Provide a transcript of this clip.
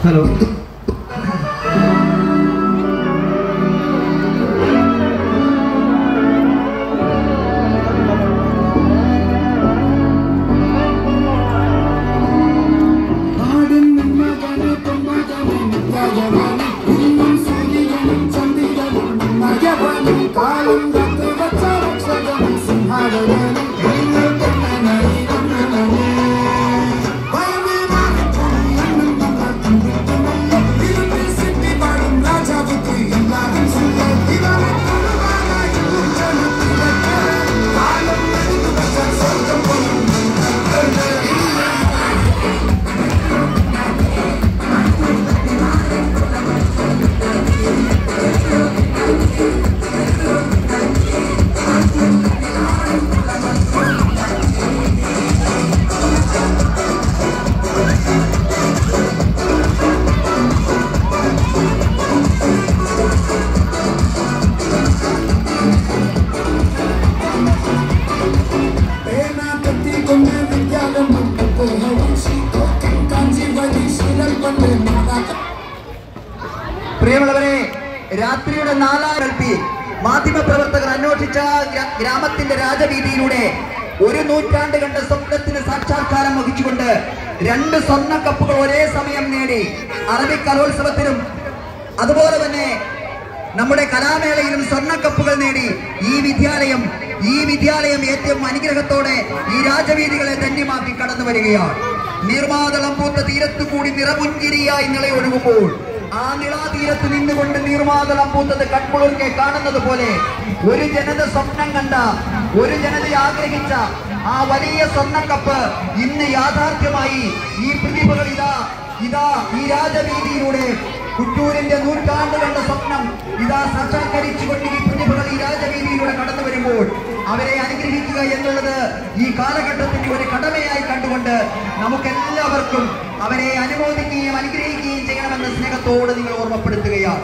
Hello പ്രിയമുള്ളവരെ, രാത്രിയുടെ 4 മാധ്യമപ്രവർത്തകർ അന്വേഷിച്ച ഗ്രാമത്തിന്റെ രാജവീതിയിലൂടെ 1 നൂറ്റാണ്ട് കണ്ട സ്വപ്നത്തിന് സാക്ഷാത്കാരം വഹിച്ചുകൊണ്ട് 2 സ്വർണ്ണ കപ്പുകൾ ഒരേ സമയം നേടി അറബി കലോത്സവത്തിലും അതുപോലെ തന്നെ നമ്മുടെ കലാമേളയിലും സ്വർണ്ണക്കപ്പുകൾ നേടി ഈ വിദ്യാലയം ഏറ്റവും അനുഗ്രഹത്തോടെ ഈ രാജവീതികളെ ധന്യമാക്കി കടന്നു വരികയാണ്. നീർമാതളം പൂത്ത തീരത്തുകൂടി നിറമുഞ്ചിരിയായി നിളയൊഴുകുമ്പോൾ ആ നിളാതീരത്ത് നിന്നുകൊണ്ട് നീർമാതളം പൂത്തത് കൺകുളിർക്കെ കാണുന്നത് പോലെ ഒരു ജനത സ്വപ്നം കണ്ട, ഒരു ജനത ആഗ്രഹിച്ച ആ വലിയ സ്വർണ്ണക്കപ്പ് ഇന്ന് യാഥാർത്ഥ്യമായി. ഈ പ്രതിഭകൾ ഇതാ ഈ രാജവീതിയിലൂടെ കുറ്റൂരിന്റെ 100 നൂറ്റാണ്ട് കണ്ട സ്വപ്നം ഇതാ സാക്ഷാത്കരിച്ചുകൊണ്ട് ഈ പ്രതിഭകൾ ഈ രാജവീതിയിലൂടെ കടന്നു വരുമ്പോൾ അവരെ അനുഗ്രഹിക്കുക എന്നുള്ളത് ഈ കാലഘട്ടത്തിന്റെ ഒരു കടമയായി കണ്ടുകൊണ്ട് നമുക്കെല്ലാവർക്കും അവരെ അനുമോദിക്കുകയും അനുഗ്രഹിക്കുകയും ചെയ്യണമെന്ന സ്നേഹത്തോട് നിങ്ങൾ ഓർമ്മപ്പെടുത്തുകയാണ്.